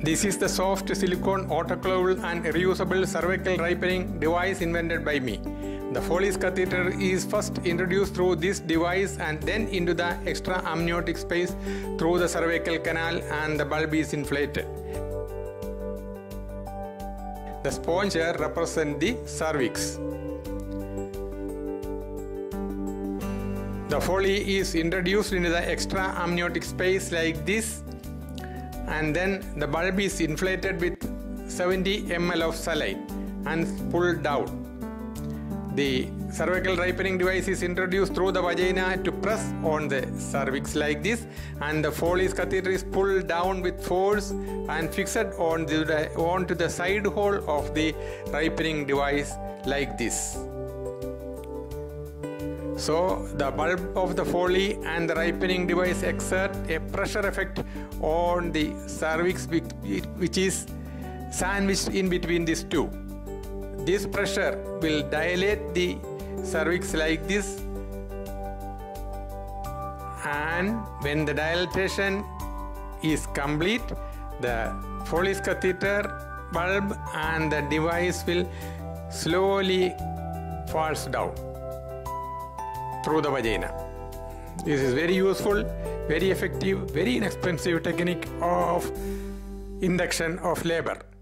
This is the soft silicone autoclavable and reusable cervical ripening device invented by me. The Foley's catheter is first introduced through this device and then into the extra amniotic space through the cervical canal, and the bulb is inflated. The sponge here represents the cervix. The Foley is introduced into the extra amniotic space like this, and then the bulb is inflated with 70 ml of saline and pulled down. The cervical ripening device is introduced through the vagina to press on the cervix like this, and the Foley's catheter is pulled down with force and fixed onto the side hole of the ripening device like this. So the bulb of the Foley and the ripening device exert a pressure effect on the cervix, which is sandwiched in between these two. This pressure will dilate the cervix like this, and when the dilatation is complete, the Foley's catheter, bulb and the device will slowly falls down through the vagina. This is very useful, very effective, very inexpensive technique of induction of labor.